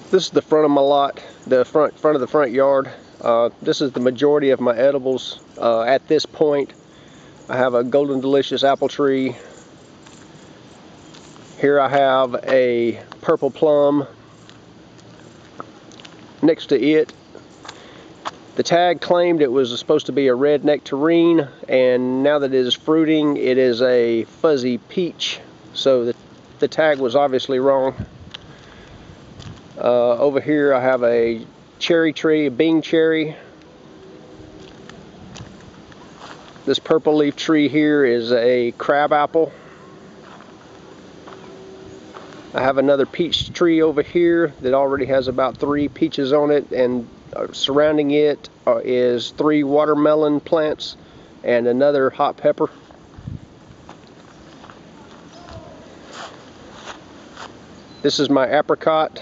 This is the front of my lot, the front of the front yard. This is the majority of my edibles at this point. I have a Golden Delicious apple tree. Here I have a purple plum. Next to it, the tag claimed it was supposed to be a red nectarine, and now that it is fruiting, it is a fuzzy peach. So the tag was obviously wrong. Over here I have a cherry tree, a Bing cherry. This purple leaf tree here is a crab apple. I have another peach tree over here that already has about 3 peaches on it, and surrounding it is 3 watermelon plants and another hot pepper. This is my apricot.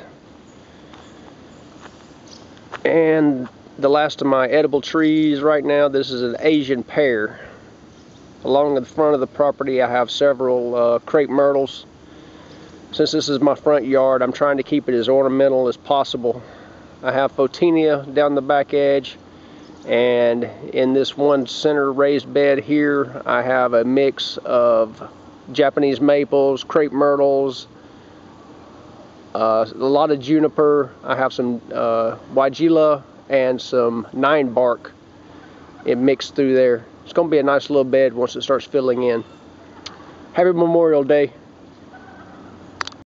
And the last of my edible trees right now, this is an Asian pear. Along the front of the property I have several crepe myrtles. Since this is my front yard, I'm trying to keep it as ornamental as possible. I have photinia down the back edge, and in this one center raised bed here I have a mix of Japanese maples, crepe myrtles, a lot of juniper. I have some weigela and some 9-bark. It mixed through there. It's going to be a nice little bed once it starts filling in. Happy Memorial Day.